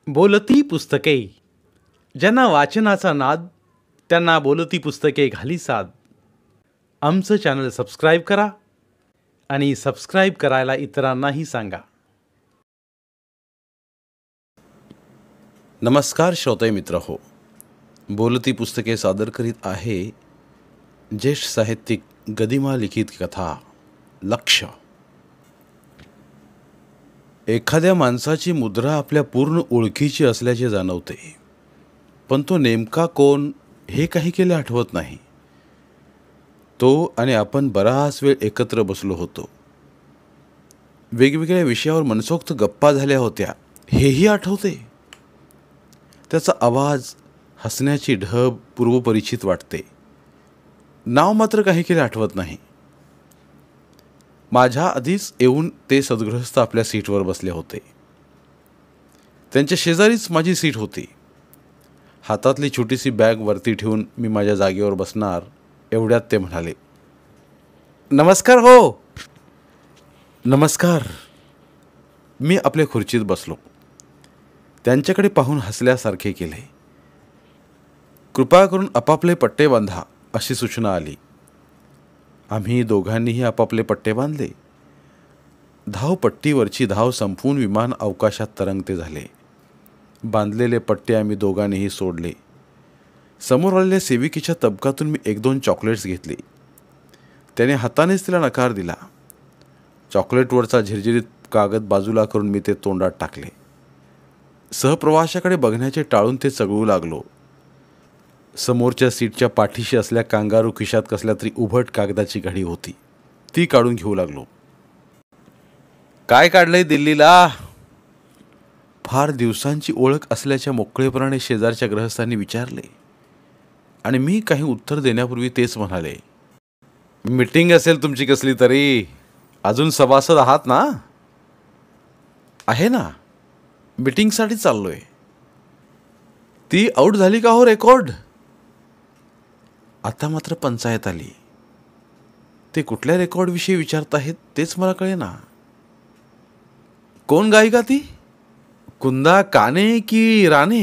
बोलती पुस्तके. ज्यांना वाचनाचा नाद त्यांना बोलती पुस्तके घाली साद. आमचं चॅनल सबस्क्राईब करा आणि सबस्क्राईब करायला इतरांनाही सांगा. नमस्कार श्रोते मित्र हो. बोलती पुस्तके सादर करीत आहे ज्येष्ठ साहित्यिक गदिमा लिखित कथा लक्ष. एखाद्या माणसाची मुद्रा आपल्या पूर्ण ओळखीची असल्याचे जाणवते, पण तो नेमका कोण हे काही केले आठवत नाही. तो आणि आपण बराच वेळ एकत्र बसलो होतो. वेगवेगळ्या विषयावर मनसोक्त गप्पा झाल्या होत्या हेही आठवते. त्याचा आवाज, हसण्याची ढब पूर्वपरिचित वाटते. नाव मात्र काही केले आठवत नाही. माझ्या आधीच येऊन ते सद्गृहस्थ आपल्या सीटवर बसले होते. त्यांच्या शेजारीच माझी सीट होती. हातातली छोटीशी बॅग वरती ठेवून मी माझ्या जागेवर बसणार एवढ्यात ते म्हणाले, नमस्कार हो. नमस्कार. मी आपल्या खुर्चीत बसलो. त्यांच्याकडे पाहून हसल्यासारखे केले. कृपा करून आपापले पट्टे बांधा अशी सूचना आली. आम्ही दोघांनीही आपापले पट्टे बांधले. धावपट्टीवरची धाव संपून विमान अवकाशात तरंगते झाले. बांधलेले पट्टे आम्ही दोघांनीही सोडले. समोर आलेल्या सेविकेच्या तबकातून मी 1-2 चॉकलेट्स घेतली. त्याने हातानेच तिला नकार दिला. चॉकलेटवरचा झिरझिरीत कागद बाजूला करून मी ते तोंडात टाकले. सहप्रवाशाकडे बघण्याचे टाळून ते चगळू लागलो. समोरच्या सीटच्या पाठीशी असल्या कांगारू खिशात कसल्या तरी उभट कागदाची घडी होती, ती काढून घेऊ लागलो. काय काढलंय दिल्लीला? फार दिवसांची ओळख असल्याच्या मोकळेपणाने शेजारच्या गृहस्थांनी विचारले आणि मी काही उत्तर देण्यापूर्वी तेच म्हणाले, मीटिंग असेल तुमची कसली तरी. अजून सभासद आहात ना? आहे ना, मीटिंगसाठी चाललोय. ती आऊट झाली का हो रेकॉर्ड? आता मात्र पंचायत आली. ते कुठल्या रेकॉर्डविषयी विचारत आहेत तेच मला कळेना. कोण गायिका ती? कुंदा काने की राणे?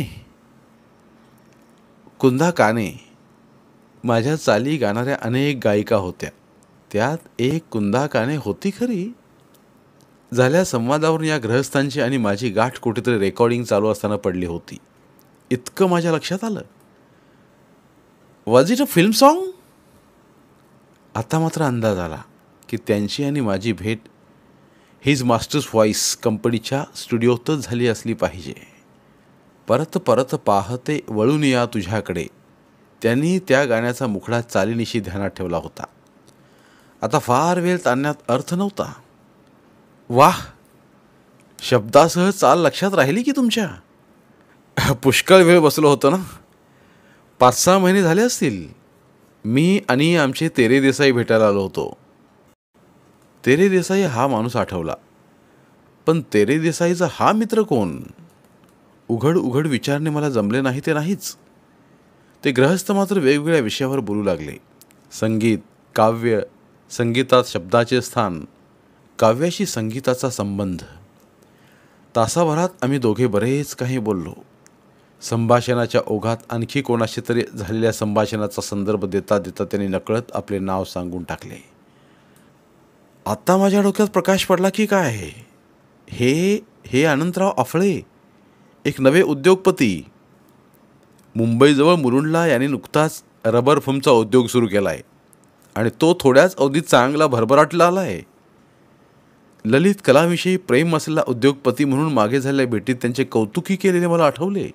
कुंदा काने. माझ्या चाली गाणाऱ्या अनेक गायिका होत्या, त्यात एक कुंदा काने होती खरी. झाल्या संवादावरून या गृहस्थांची आणि माझी गाठ कुठेतरी रेकॉर्डिंग चालू असताना पडली होती, इतकं माझ्या लक्षात आलं. Was it a film song? आता मात्र अंदाज आला की त्यांची आणि माझी भेट हिज मास्टर्स व्हॉइस कंपनीच्या स्टुडिओतच झाली असली पाहिजे. परत परत पाहते वळून या तुझ्याकडे, त्यांनी त्या गाण्याचा मुखडा चालीनिशी ध्यानात ठेवला होता. आता फार वेळ ताणण्यात अर्थ नव्हता. वाह, शब्दासह चाल लक्षात राहिली की तुमच्या? पुष्कळ वेळ बसलो होतो ना. 5-6 महिने झाले असतील. मी आणि आमचे तेरे देसाई भेटायला आलो होतो. तेरे देसाई हा माणूस आठवला, पण तेरे देसाईचा हा मित्र कोण? उघड उघड विचारणे मला जमले नाही ते नाहीच. ते गृहस्थ मात्र वेगवेगळ्या विषयावर बोलू लागले. संगीत, काव्य, संगीतात शब्दाचे स्थान, काव्याशी संगीताचा संबंध. तासाभरात आम्ही दोघे बरेच काही बोललो. संभाषणाच्या ओघात आणखी कोणाशी तरी झालेल्या संभाषणाचा संदर्भ देता देता त्यांनी नकळत आपले नाव सांगून टाकले. आता माझ्या डोक्यात प्रकाश पडला की काय, हे अनंतराव अफळे, एक नवे उद्योगपती. मुंबईजवळ मुरुंडला यांनी नुकताच रबर फोमचा उद्योग सुरू केला आहे आणि तो थोड्याच अवधीत चांगला भरभराटला आला आहे. ललित कलाविषयी प्रेम असलेला उद्योगपती म्हणून मागे झालेल्या भेटीत त्यांचे कौतुकी केलेले मला आठवले.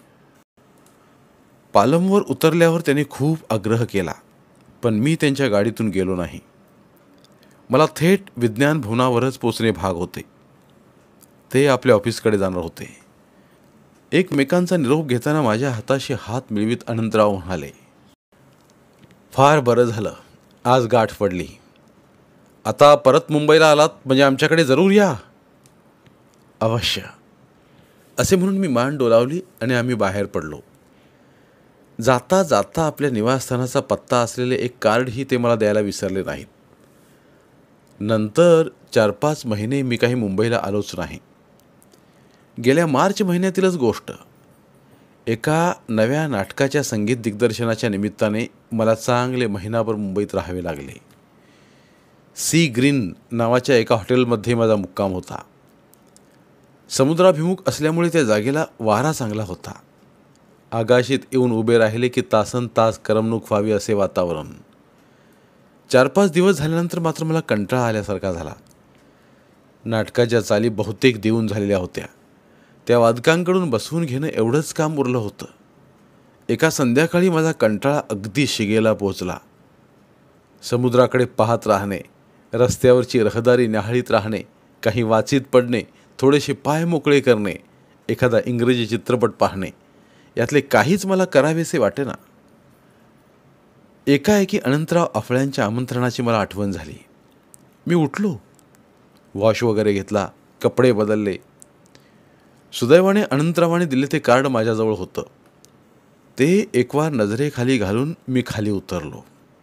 पालमवर उतरल्यावर त्यांनी खूप आग्रह केला, पण मी त्यांच्या गाडीतून गेलो नाही. मला थेट विज्ञान भवनावरच पोचणे भाग होते. ते आपल्या ऑफिसकडे जाणार होते. एकमेकांचा निरोप घेताना माझ्या हाताशी हात मिळवीत अनंतराव म्हणाले, फार बरं झालं आज गाठ पडली. आता परत मुंबईला आलात म्हणजे आमच्याकडे जरूर या. अवश्य, असे म्हणून मी मान डोलावली आणि आम्ही बाहेर पडलो. जाता जाता आपल्या निवासस्थानाचा पत्ता असलेले एक कार्डही ते मला द्यायला विसरले नाहीत. नंतर 4-5 महिने मी काही मुंबईला आलोच नाही. गेल्या मार्च महिन्यातीलच गोष्ट. एका नव्या नाटकाच्या संगीत दिग्दर्शनाच्या निमित्ताने मला चांगले महिनाभर मुंबईत राहावे लागले. सी ग्रीन नावाच्या एका हॉटेलमध्ये माझा मुक्काम होता. समुद्राभिमुख असल्यामुळे त्या जागेला वारा चांगला होता. आगाशीत येऊन उभे राहिले की तासनतास करमणूक व्हावी असे वातावरण. 4-5 दिवस झाल्यानंतर मात्र मला कंटाळा आल्यासारखा झाला. नाटकाच्या चाली बहुतेक देऊन झालेल्या होत्या. त्या वादकांकडून बसवून घेणं एवढंच काम उरलं होतं. एका संध्याकाळी माझा कंटाळा अगदी शिगेला पोचला. समुद्राकडे पाहत राहणे, रस्त्यावरची रहदारी न्याहाळीत राहणे, काही वाचित पडणे, थोडेसे पाय मोकळे करणे, एखादा इंग्रजी चित्रपट पाहणे, यातले काहीच मला करावेसे वाटेना. एकाएकी अनंतराव अफळ्यांच्या आमंत्रणाची मला आठवण झाली. मी उठलो, वॉश वगैरे घेतला, कपडे बदलले. सुदैवाने अनंतरावाने दिले ते कार्ड माझ्याजवळ होतं. ते एकवार नजरेखाली घालून मी खाली उतरलो.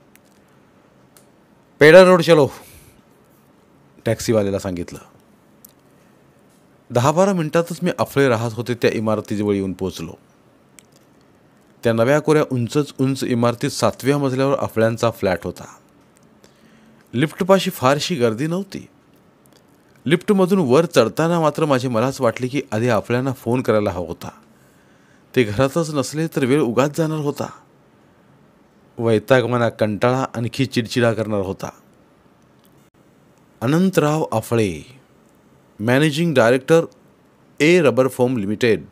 पेडर रोड चलो, टॅक्सीवाल्याला सांगितलं. 10-12 मिनिटातच मी अफळे राहत होते त्या इमारतीजवळ येऊन पोचलो. त्या नव्या कोऱ्या उंच इमारतीत 7व्या मजल्यावर अफळ्यांचा फ्लॅट होता. लिफ्टपाशी फारशी गर्दी नव्हती. लिफ्टमधून वर चढताना मात्र मलाच वाटले की आधी अफळ्यांना फोन करायला हवा होता. ते घरातच नसले तर वेळ उगाच जाणार होता. वैतागवाना कंटाळा आणखी चिडचिडा करणार होता. Anantrao Aphale, managing director, A rubber foam limited.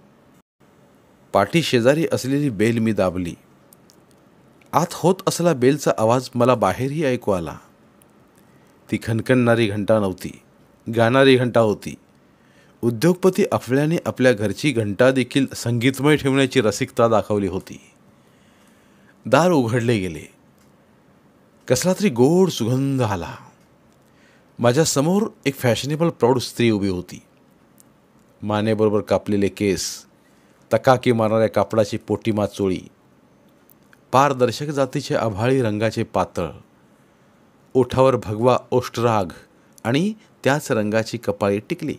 पाठी शेजारी असलेली बेल मी दाबली. आत होत असला बेलचा आवाज मला बाहेरही ऐकू आला. ती खणखणणारी घंटा नव्हती, गाणारी घंटा होती. उद्योगपती अफळ्याने आपल्या घरची घंटा देखील संगीतमय ठेवण्याची रसिकता दाखवली होती. दार उघडले गेले. कसला तरी गोड सुगंध आला. माझ्या समोर एक फॅशनेबल प्रौढ स्त्री उभी होती. मानेबरोबर कापलेले केस, तकाकी मारणाऱ्या कापडाची पोटीमा चोळी, पारदर्शक जातीचे आभाळी रंगाचे पातळ, ओठावर भगवा ओष्ठराग आणि त्याच रंगाची कपाळी टिकली.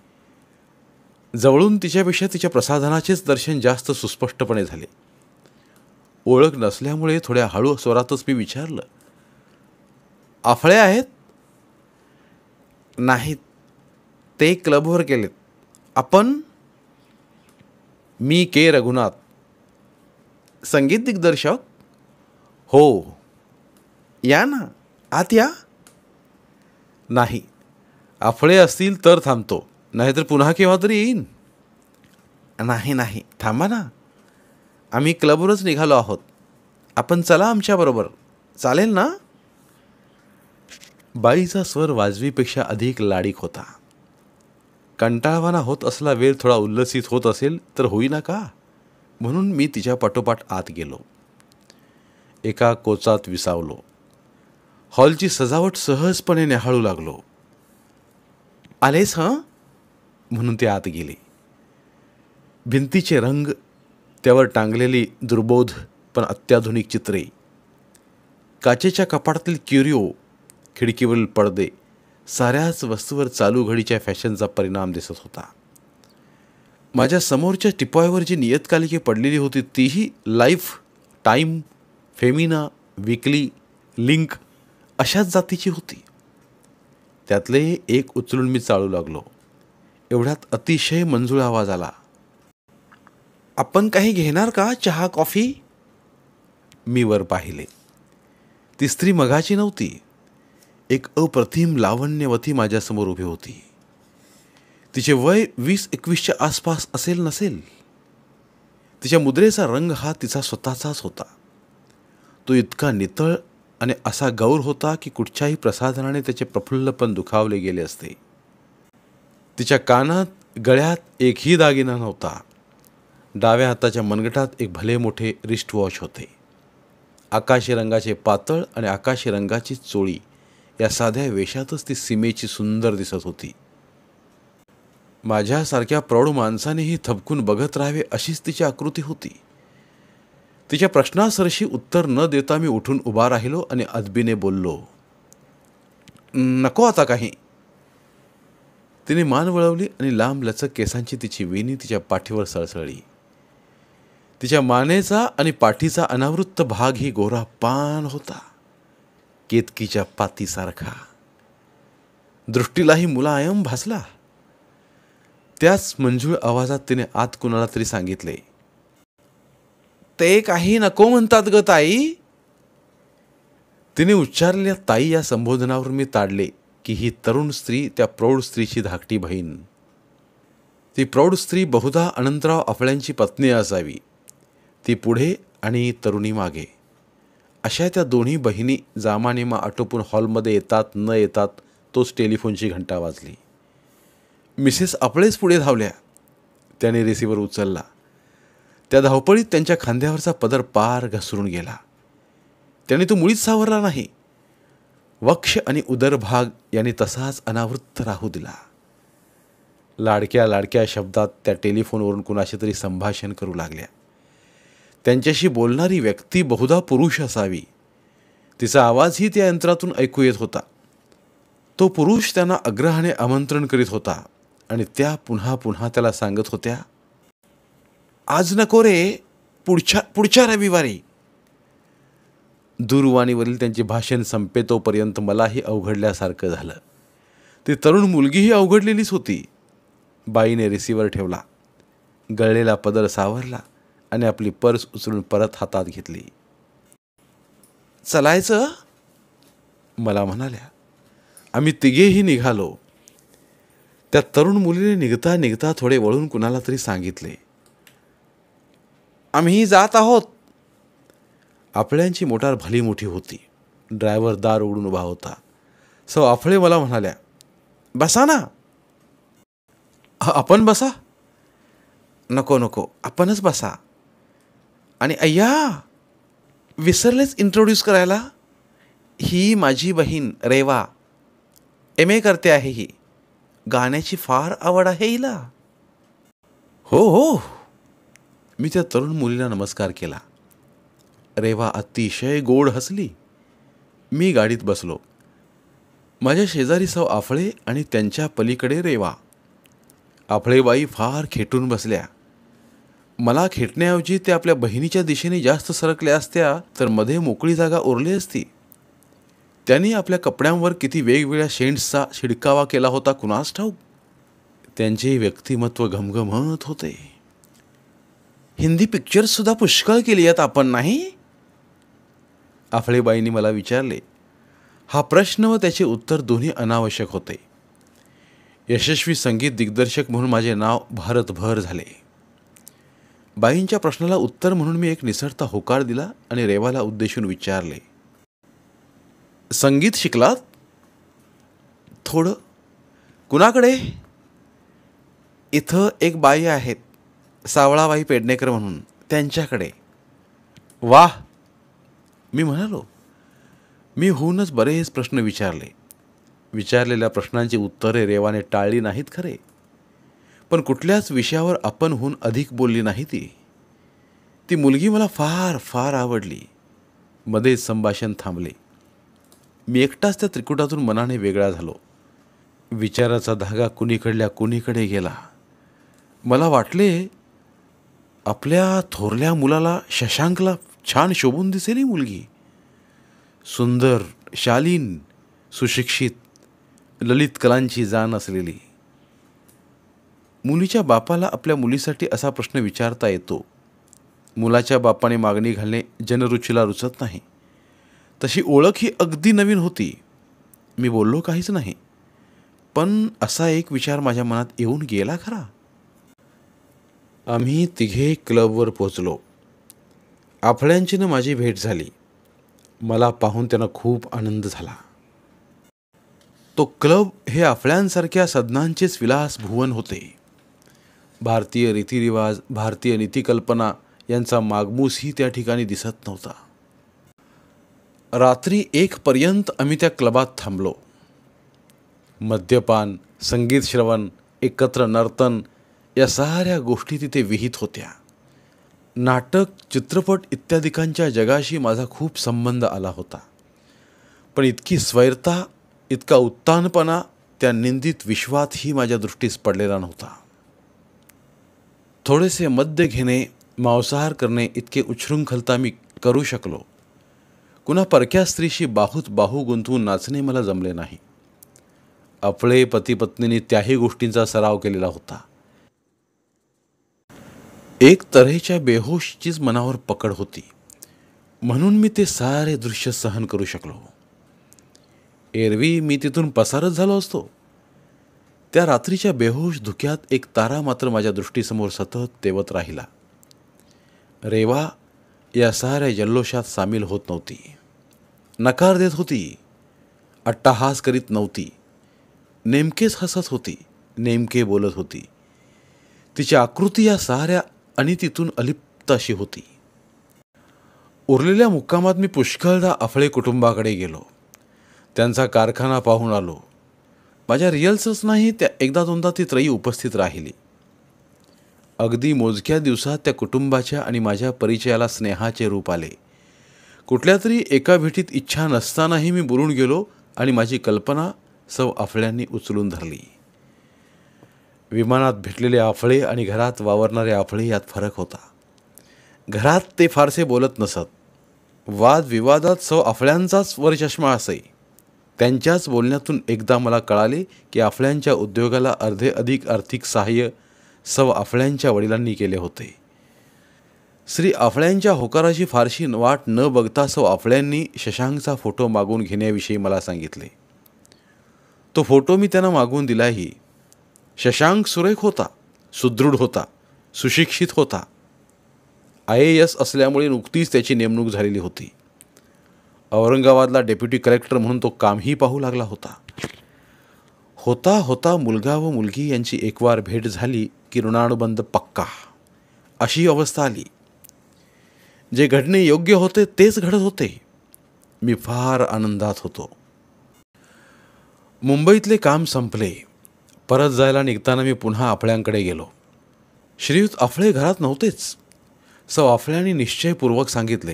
जवळून तिच्यापेक्षा तिच्या प्रसाधनाचेच दर्शन जास्त सुस्पष्टपणे झाले. ओळख नसल्यामुळे थोड्या हळू स्वरातच मी विचारलं, अफळे आहेत? नाहीत, ते क्लबवर गेलेत. आपण? मी के रघुनाथ, संगीत दिग्दर्शक. हो. या ना, आत या. नाही, अफळे असतील तर थांबतो, नाहीतर पुन्हा केव्हा तरी येईन. नाही, थांबा ना, आम्ही क्लबवरच निघालो आहोत. आपण चला आमच्याबरोबर, चालेल ना? बाईचा स्वर वाजवीपेक्षा अधिक लाडीक होता. कंटाळवाना होत असला वेळ थोडा उल्लसित होत असेल तर होईना का, म्हणून मी तिच्या पाठोपाठ आत गेलो. एका कोचात विसावलो. हॉलची सजावट सहजपणे न्याहाळू लागलो. आलेस हं, म्हणून ते आत गेले. भिंतीचे रंग, त्यावर टांगलेली दुर्बोध पण अत्याधुनिक चित्रे, काचेच्या कपाटातील क्युरिओ, खिडकीवरील पडदे, साऱ्याच वस्तूवर चालू घडीच्या फॅशनचा परिणाम दिसत होता. माझ्या समोरच्या टिपॉयवर जी नियतकालिके पडलेली होती तीही Life, Time, Femina, Weekly, Link अशाच जातीची होती. त्यातले एक उचलून मी चाळू लागलो. एवढ्यात अतिशय मंजूळ आवाज आला. आपण काही घेणार का, चहा कॉफी? मी वर पाहिले. ती स्त्री मघाची नव्हती. एक अप्रतिम लावण्यवती माझ्यासमोर उभी होती. तिचे वय 20-21च्या आसपास असेल नसेल. तिच्या मुद्रेचा रंग हा तिचा स्वतःचाच होता. तो इतका नितळ आणि असा गौर होता की कुठच्याही प्रसाधनाने त्याचे प्रफुल्लपण दुखावले गेले असते. तिच्या कानात, गळ्यात एकही दागिना नव्हता. डाव्या हाताच्या मनगटात एक भले मोठे रिस्ट वॉच होते. आकाशी रंगाचे पातळ आणि आकाशी रंगाची चोळी या साध्या वेशातच ती सीमेची सुंदर दिसत होती. माझ्यासारख्या प्रौढ माणसानेही थबकून बघत राहावे अशीच तिची आकृती होती. तिच्या प्रश्नासरशी उत्तर न देता मी उठून उभा राहिलो आणि अदबीने बोललो, नको आता काही. तिने मान वळवली आणि लांब लचक केसांची तिची वेणी तिच्या पाठीवर सळसळली. तिच्या मानेचा आणि पाठीचा अनावृत्त भाग ही गोरा पान होता, केतकीच्या पातीसारखा. दृष्टीलाही मुलायम भासला. त्याच मंजूळ आवाजात तिने आत कुणाला तरी सांगितले, "ते काही नको म्हणतात ग ताई." तिने उच्चारलेल्या ताई या संबोधनावर मी ताडले की ही तरुण स्त्री त्या प्रौढ स्त्रीची धाकटी बहीण. ती प्रौढ स्त्री बहुधा अनंतराव आपल्यांची पत्नी असावी. ती पुढे आणि तरुणी मागे. अशा त्या दोन्ही बहिणी जामानिमा आटोपून हॉलमध्ये येतात न येतात तोच टेलिफोनची घंटा वाजली. मिसेस आपळेच पुढे धावल्या. त्याने रिसिव्हर उचलला. त्या धावपळीत त्यांच्या खांद्यावरचा पदर पार घसरून गेला. त्याने तो मुळीच सावरला नाही. वक्ष आणि उदरभाग यांनी तसाच अनावृत्त राहू दिला. लाडक्या लाडक्या शब्दात त्या टेलिफोनवरून कुणाशी तरी संभाषण करू लागल्या. त्यांच्याशी बोलणारी व्यक्ती बहुधा पुरुष असावी. तिचा आवाजही त्या यंत्रातून ऐकू येत होता. तो पुरुष त्यांना आग्रहाने आमंत्रण करीत होता आणि त्या पुन्हा पुन्हा त्याला सांगत होत्या, "आज नको रे, पुढच्या रविवारी." दूरवाणीवरील त्यांचे भाषण संपेतोपर्यंत मलाही अवघडल्यासारखं झालं. ती तरुण मुलगीही अवघडलेलीच होती. बाईने रिसिव्हर ठेवला, गळलेला पदर सावरला आणि आपली पर्स उचलून परत हातात घेतली. "चलायचं?" मला म्हणाल्या. आम्ही तिघेही निघालो. त्या तरुण मुलीने निघता निघता थोडे वळून कुणाला तरी सांगितले, "आम्ही जात आहोत." आपल्यांची मोटार भली मोठी होती. ड्रायव्हर दार उघडून उभा होता. सौ आपळे मला म्हणाल्या, "बसा ना." "आपण बसा." "नको नको, आपणच बसा." "आणि अय्या, विसरलेच इंट्रोड्यूस करायला. ही माझी बहीण रेवा, MA करते आहे. ही गाण्याची फार आवड आहे हिला." "हो हो." मी त्या तरुण मुलीला नमस्कार केला. रेवा अतिशय गोड हसली. मी गाडीत बसलो. माझ्या शेजारी सौ आफळे आणि त्यांच्या पलीकडे रेवा. आफळेबाई फार खेटून बसल्या. मला खेटण्याऐवजी त्या आपल्या बहिणीच्या दिशेने जास्त सरकल्या असत्या तर मध्ये मोकळी जागा उरली असती. त्यांनी आपल्या कपड्यांवर किती वेगवेगळ्या शेंट्सचा शिडकावा केला होता कुणास ठाऊक. त्यांचे व्यक्तिमत्व घमघमत होते. "हिंदी पिक्चर्स सुद्धा पुष्कळ केली आहेत आपण, नाही?" आफळेबाईंनी मला विचारले. हा प्रश्न व त्याचे उत्तर दोन्ही अनावश्यक होते. यशस्वी संगीत दिग्दर्शक म्हणून माझे नाव भारतभर झाले. बाईंच्या प्रश्नाला उत्तर म्हणून मी एक निसटता होकार दिला आणि रेवाला उद्देशून विचारले, "संगीत शिकलात?" "थोडं." "कुणाकडे?" "इथं एक बाई आहेत, सावळाबाई पेडणेकर म्हणून, त्यांच्याकडे." "वाह." मी म्हणालो. मी होऊनच बरेच प्रश्न विचारले. विचारलेल्या प्रश्नांची उत्तरे रेवाने टाळली नाहीत खरे, पण कुठल्याच विषयावर आपण होऊन अधिक बोलली नाही ती. ती मुलगी मला फार फार आवडली. मध्येच संभाषण थांबले. मी एकटाच त्या त्रिकुटातून मनाने वेगळा झालो. विचाराचा धागा कुणीकडल्या कुणीकडे गेला. मला वाटले आपल्या थोरल्या मुलाला शशांकला छान शोभून दिसेल ही मुलगी. सुंदर, शालीन, सुशिक्षित, ललित कलांची जाण असलेली. मुलीच्या बापाला आपल्या मुलीसाठी असा प्रश्न विचारता येतो. मुलाच्या बापाने मागणी घालणे जनरुचीला रुचत नाही. तशी ओळख ही अगदी नवीन होती. मी बोललो काहीच नाही, पण असा एक विचार माझ्या मनात येऊन गेला खरा. आम्ही तिघे क्लबवर पोचलो. आफळ्यांचीनं माझी भेट झाली. मला पाहून त्यांना खूप आनंद झाला. तो क्लब हे आफळ्यांसारख्या सदनांचेच विलास भुवन होते. भारतीय रीतिरिवाज, भारतीय नीतिकल्पना यांचा मागमूसही त्या ठिकाणी दिसत नव्हता. रात्री 1 पर्यंत आम्ही त्या क्लबात थांबलो. मद्यपान, संगीत श्रवण, एकत्र नर्तन या साऱ्या गोष्टी तिथे विहित होत्या. नाटक, चित्रपट इत्यादिकांच्या जगाशी माझा खूप संबंध आला होता. पण इतकी स्वैरता, इतका उत्तानपणा त्या निंदित विश्वातही माझ्या दृष्टीस पडलेला नव्हता. थोडेसे मद्य घेणे, मांसाहार करणे इतके उच्छृंखलता मी करू शकलो. कुणा परक्या स्त्रीशी बाहूत बाहू गुंतवून नाचणे मला जमले नाही. आपले पतीपत्नींनी त्याही गोष्टींचा सराव केलेला होता. एक तऱ्हेच्या बेहोशीचीच मनावर पकड होती, म्हणून मी ते सारे दृश्य सहन करू शकलो. एरवी मी तिथून पसारच झालो असतो. त्या रात्रीच्या बेहोश धुक्यात एक तारा मात्र माझ्या दृष्टीसमोर सतत तेवत राहिला. रेवा या साऱ्या जल्लोषात सामील होत नव्हती, नकार देत होती, अट्टाहास करीत नव्हती, नेमकेच हसत होती, नेमके बोलत होती. तिची आकृती या साऱ्या अनितीतून अलिप्त अशी होती. उरलेल्या मुक्कामात मी पुष्कळदा अफळे कुटुंबाकडे गेलो. त्यांचा कारखाना पाहून आलो. माझ्या रिहर्सल्स नाही, त्या एकदा दोनदा ती त्रयी उपस्थित राहिली. अगदी मोजक्या दिवसात त्या कुटुंबाच्या आणि माझ्या परिचयाला स्नेहाचे रूप आले. कुठल्या तरी एका भेटीत इच्छा नसतानाही मी बोलून गेलो आणि माझी कल्पना सौ अफळ्यांनी उचलून धरली. विमानात भेटलेले अफळे आणि घरात वावरणारे अफळे यात फरक होता. घरात ते फारसे बोलत नसत. वादविवादात सौ अफळ्यांचाच वरचष्मा असे. त्यांच्याच बोलण्यातून एकदा मला कळाले की अफळ्यांच्या उद्योगाला अर्धे अधिक आर्थिक सहाय्य सौ अफळ्यांच्या वडिलांनी केले होते. श्री अफळ्यांच्या होकाराची फारशी वाट न बघता सौ अफळ्यांनी शशांकचा फोटो मागून घेण्याविषयी मला सांगितले. तो फोटो मी त्यांना मागून दिलाही. शशांक सुरेख होता, सुदृढ होता, सुशिक्षित होता. IAS असल्यामुळे नुकतीच त्याची नेमणूक झालेली होती. औरंगाबादला डेप्युटी कलेक्टर म्हणून तो कामही पाहू लागला होता. होता होता मुलगा व मुलगी यांची एकवार भेट झाली की ऋणानुबंध पक्का, अशी अवस्था आली. जे घडणे योग्य होते तेच घडत होते. मी फार आनंदात होतो. मुंबईतले काम संपले. परत जायला निघताना मी पुन्हा अफळ्यांकडे गेलो. श्रीयुत अफळे घरात नव्हतेच. सौ अफळ्यांनी निश्चयपूर्वक सांगितले,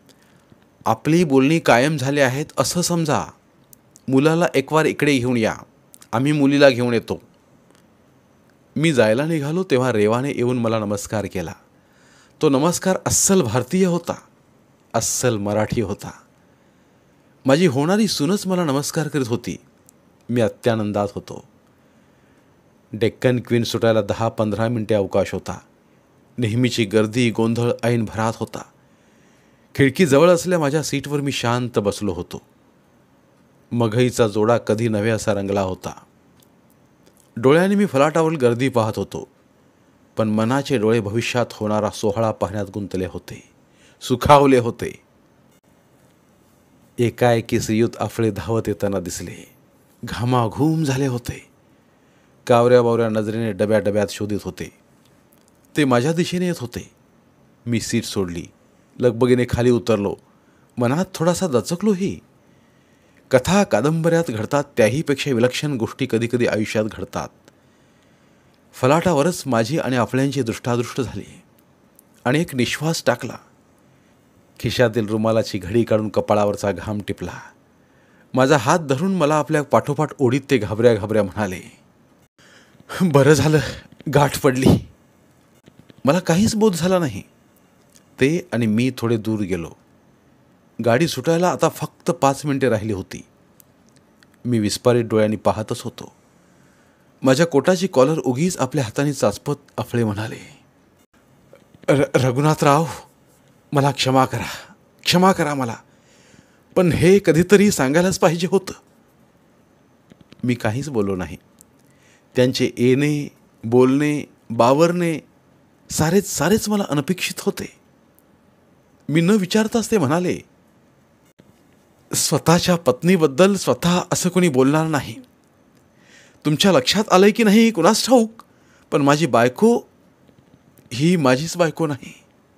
आपली बोलणी कायम झाली आहेत असं समजा. मुलाला एकवार इकडे घेऊन या, आम्ही मुलीला घेऊन येतो. मी जायला निघालो तेव्हा रेवाने येऊन मला नमस्कार केला. तो नमस्कार अस्सल भारतीय होता, अस्सल मराठी होता. माझी होणारी सूनच मला नमस्कार करीत होती. मी अत्यानंदात होतो. डेक्कन क्वीन सुटायला 10-15 मिनिटे अवकाश होता. नेहमीची गर्दी गोंधळ ऐन भरात होता. खिडकी जवळ असल्या माझ्या सीटवर मी शांत बसलो होतो. मघईचा जोडा कधी नव्हे असा रंगला होता. डोळ्याने मी फलाटावर गर्दी पाहत होतो, पण मनाचे डोळे भविष्यात होणारा सोहळा पाहण्यात गुंतले होते, सुखावले होते. एकाएकी श्रीयुत अफळे धावत येताना दिसले. घामाघूम झाले होते. कावऱ्या बावऱ्या नजरेने डब्या डब्यात शोधित होते. ते माझ्या दिशेने येत होते. मी सीट सोडली, लगबगीने खाली उतरलो. मनात थोडासा दचकलोही. कथा कादंबऱ्यात घडतात त्याहीपेक्षा विलक्षण गोष्टी कधीकधी आयुष्यात घडतात. फलाटावरच माझी आणि अफळ्यांची दृष्टादृष्ट झाली आणि एक निश्वास टाकला. खिशातील रुमालाची घडी काढून कपाळावरचा घाम टिपला. माझा हात धरून मला आपल्या पाठोपाठ ओढीत ते घाबऱ्या घाबऱ्या म्हणाले, बरं झालं गाठ पडली. मला काहीच बोध झाला नाही. ते आणि मी थोडे दूर गेलो. गाडी सुटायला आता फक्त 5 मिनिटे राहिली होती. मी विस्फारित डोळ्यांनी पाहतच होतो. माझ्या कोटाची कॉलर उगीच आपल्या हाताने चाचपत अफळे म्हणाले, रघुनाथराव, मला क्षमा करा, क्षमा करा मला, पण हे कधीतरी सांगायलाच पाहिजे होतं. मी काहीच बोललो नाही. त्यांचे येणे, बोलणे, बावरणे सारेच मला अनपेक्षित होते. मी न विचारताच ते म्हणाले, स्वतःच्या पत्नीबद्दल स्वतः असं कोणी बोलणार नाही. तुमच्या लक्षात आलंय की नाही कुणास ठाऊक, पण माझी बायको ही माझीच बायको नाही.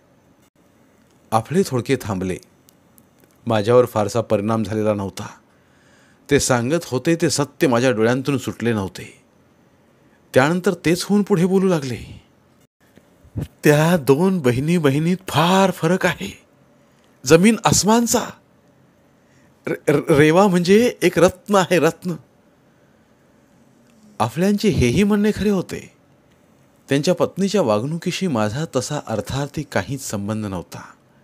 अफळे थोडके थांबले. माझ्यावर फारसा परिणाम झालेला नव्हता. ते सांगत होते ते सत्य माझ्या डोळ्यांतून सुटले नव्हते. त्यानंतर तेच होऊन पुढे बोलू लागले, त्या 2 बहिणीत फार फरक आहे, जमीन आसमानचा. रेवा म्हणजे एक रत्न आहे, रत्न. आपल्यांचे हेही म्हणणे खरे होते. त्यांच्या पत्नीच्या वागणुकीशी माझा तसा अर्थार्थी काहीच संबंध नव्हता.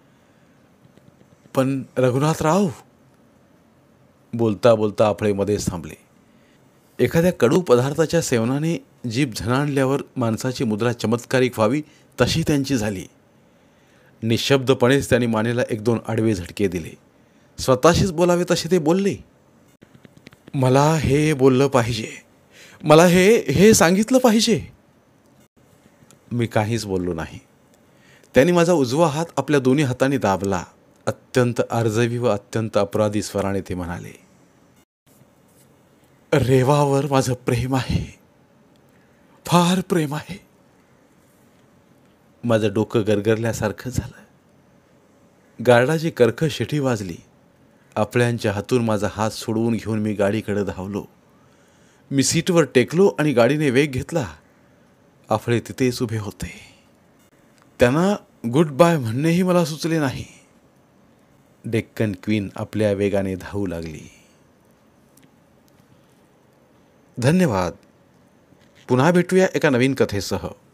पण रघुनाथराव, बोलता बोलता आपले मध्येच थांबले. एखाद्या कडू पदार्थाच्या सेवनाने जीभ झणाणल्यावर माणसाची मुद्रा चमत्कारिक व्हावी तशी त्यांची झाली. निशब्दपणेच त्यांनी मानेला 1-2 आडवे झटके दिले. स्वतःशीच बोलावे तसे ते बोलले. मला हे बोललं पाहिजे, मला हे सांगितलं पाहिजे. मी काहीच बोललो नाही. त्यांनी माझा उजवा हात आपल्या दोन्ही हातांनी दाबला. अत्यंत अर्जवी व अत्यंत अपराधी स्वराने ते म्हणाले, रेवावर माझं प्रेम आहे, फार प्रेम आहे. माझं डोकं गरगरल्यासारखं झालं. गार्डाची कर्कश शिटी वाजली. आपल्यांच्या हातून माझा हात सोडवून घेऊन मी गाडीकडे धावलो. मी सीटवर टेकलो आणि गाडीने वेग घेतला. आपले तिथेच उभे होते. त्यांना गुड बाय म्हणणेही मला सुचले नाही. डेक्कन क्वीन आपल्या वेगाने धावू लागली. धन्यवाद. पुन्हा भेटूया एका नवीन कथेसह.